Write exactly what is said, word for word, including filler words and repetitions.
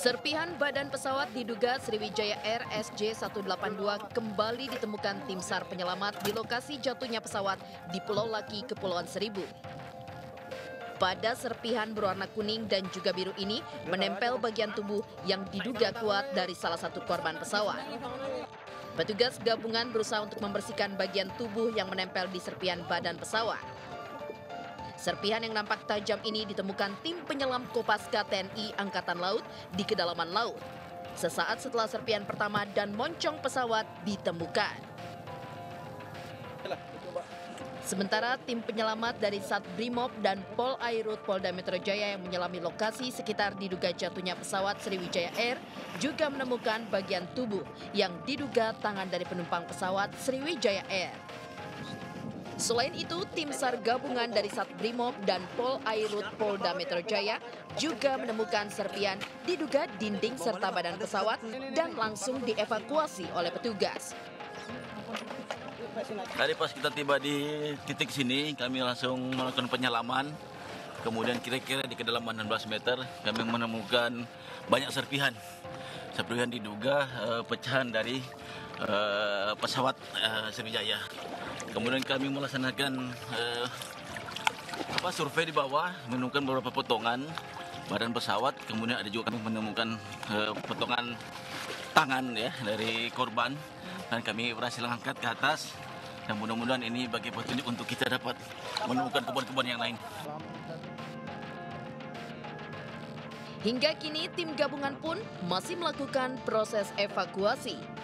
Serpihan badan pesawat diduga Sriwijaya Air S J seratus delapan puluh dua kembali ditemukan tim SAR penyelamat di lokasi jatuhnya pesawat di Pulau Laki, Kepulauan Seribu. Pada serpihan berwarna kuning dan juga biru ini menempel bagian tubuh yang diduga kuat dari salah satu korban pesawat. Petugas gabungan berusaha untuk membersihkan bagian tubuh yang menempel di serpihan badan pesawat. Serpihan yang nampak tajam ini ditemukan tim penyelam Kopaska T N I Angkatan Laut di kedalaman laut, sesaat setelah serpihan pertama dan moncong pesawat ditemukan. Sementara tim penyelamat dari Satbrimob dan Pol Airut Polda Metro Jaya yang menyelami lokasi sekitar diduga jatuhnya pesawat Sriwijaya Air juga menemukan bagian tubuh yang diduga tangan dari penumpang pesawat Sriwijaya Air. Selain itu, tim SAR gabungan dari Satbrimob dan Pol Airut Polda Metro Jaya juga menemukan serpihan diduga dinding serta badan pesawat dan langsung dievakuasi oleh petugas. Tadi pas kita tiba di titik sini, kami langsung melakukan penyelaman. Kemudian kira-kira di kedalaman enam belas meter, kami menemukan banyak serpihan. Serpihan diduga uh, pecahan dari uh, pesawat uh, Sriwijaya. Kemudian kami melaksanakan uh, apa, survei di bawah, menemukan beberapa potongan badan pesawat. Kemudian ada juga kami menemukan uh, potongan tangan ya dari korban. Dan kami berhasil angkat ke atas. Dan mudah-mudahan ini bagi petunjuk untuk kita dapat menemukan korban-korban yang lain. Hingga kini tim gabungan pun masih melakukan proses evakuasi.